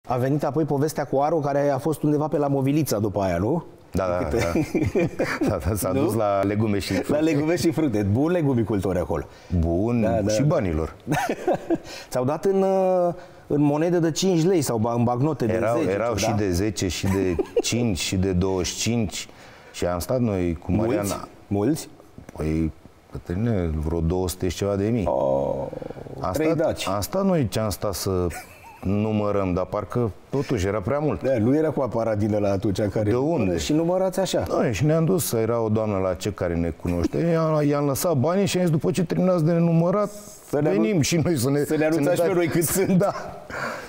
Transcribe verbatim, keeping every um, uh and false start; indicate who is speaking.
Speaker 1: A venit apoi povestea cu Aro, care a fost undeva pe la Movilița după aia, nu?
Speaker 2: Da, da, da. da, da s-a dus la legume și fructe.
Speaker 1: La legume și fructe. Bun legumicultori acolo.
Speaker 2: Bun, da, da. Și banilor.
Speaker 1: Ți-au dat în, în monede de cinci lei sau în bagnote
Speaker 2: erau,
Speaker 1: de zece.
Speaker 2: Erau da? și de zece, și de cinci, și de douăzeci și cinci. Și am stat noi cu Mariana.
Speaker 1: Mulți? Mulți?
Speaker 2: Păi, Cătăline, vreo două sute și ceva de mii.
Speaker 1: Oh,
Speaker 2: am, stat, am stat noi ce am stat să numărăm, dar parcă totuși era prea mult.
Speaker 1: Da, nu era cu aparat din ăla atunci care...
Speaker 2: De unde?
Speaker 1: Și numărați așa.
Speaker 2: Da, și ne-am dus, era o doamnă la ce care ne cunoște, i-am lăsat banii și am zis, după ce terminați de numărat, venim și noi să ne...
Speaker 1: Să ne anunțați pe noi cât sunt.
Speaker 2: Da.